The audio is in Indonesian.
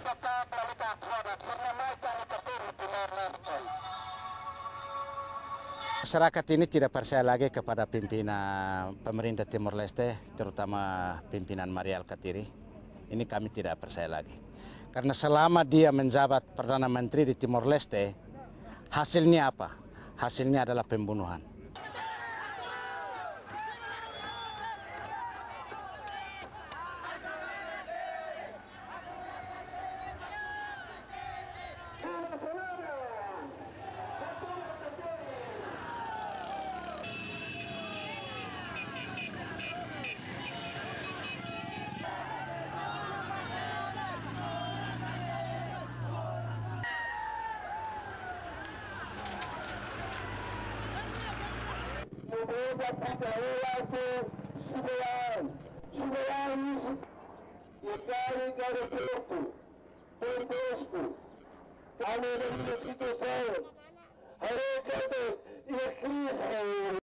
Masyarakat ini tidak percaya lagi kepada pimpinan pemerintah Timor Leste, terutama pimpinan Maria Alkatiri. Ini kami tidak percaya lagi. Karena selama dia menjabat Perdana Menteri di Timor Leste, hasilnya apa? Hasilnya adalah pembunuhan. A nível de instituição, a